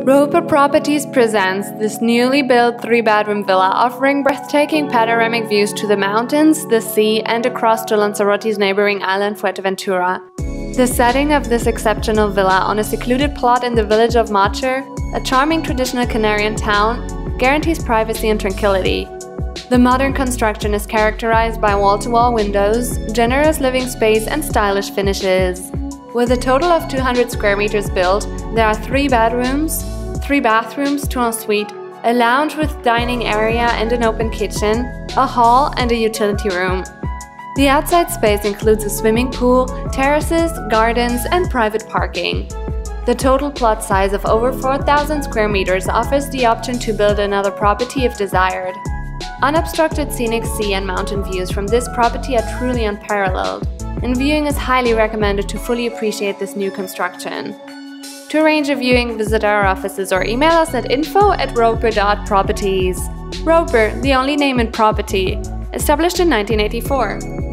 Roper Properties presents this newly built 3-bedroom villa offering breathtaking panoramic views to the mountains, the sea, and across to Lanzarote's neighboring island Fuerteventura. The setting of this exceptional villa on a secluded plot in the village of Macher, a charming traditional Canarian town, guarantees privacy and tranquility. The modern construction is characterized by wall-to-wall windows, generous living space, and stylish finishes. With a total of 200 square meters built, there are 3 bedrooms, 3 bathrooms, 2 ensuite, a lounge with dining area and an open kitchen, a hall, and a utility room. The outside space includes a swimming pool, terraces, gardens, and private parking. The total plot size of over 4,000 square meters offers the option to build another property if desired. Unobstructed scenic sea and mountain views from this property are truly unparalleled, and viewing is highly recommended to fully appreciate this new construction. To arrange a viewing, visit our offices or email us at info@roper.properties. Roper, the only name in property, established in 1984.